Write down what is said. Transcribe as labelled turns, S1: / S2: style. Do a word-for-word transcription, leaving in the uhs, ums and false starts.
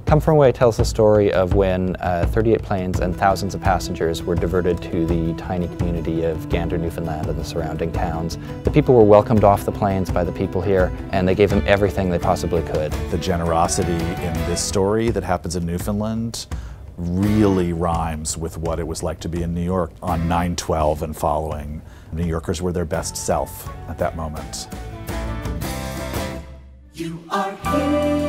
S1: Come From Away tells the story of when uh, thirty-eight planes and thousands of passengers were diverted to the tiny community of Gander, Newfoundland and the surrounding towns. The people were welcomed off the planes by the people here, and they gave them everything they possibly could.
S2: The generosity in this story that happens in Newfoundland really rhymes with what it was like to be in New York on nine twelve and following. New Yorkers were their best self at that moment.
S3: You are here.